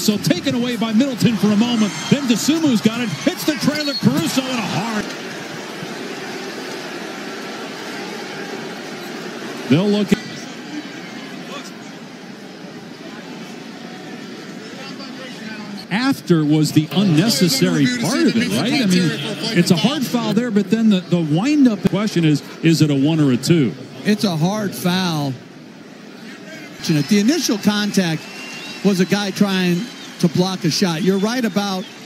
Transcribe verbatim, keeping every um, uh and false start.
Caruso taken away by Middleton for a moment. Then DeSumu's got it. Hits the trailer. Caruso in a hard. They'll look at. After was the unnecessary part of it, right? I mean, it's a hard foul there, but then the, the wind-up question is, is it a one or a two? It's a hard foul. The initial contact was a guy trying to block a shot. You're right about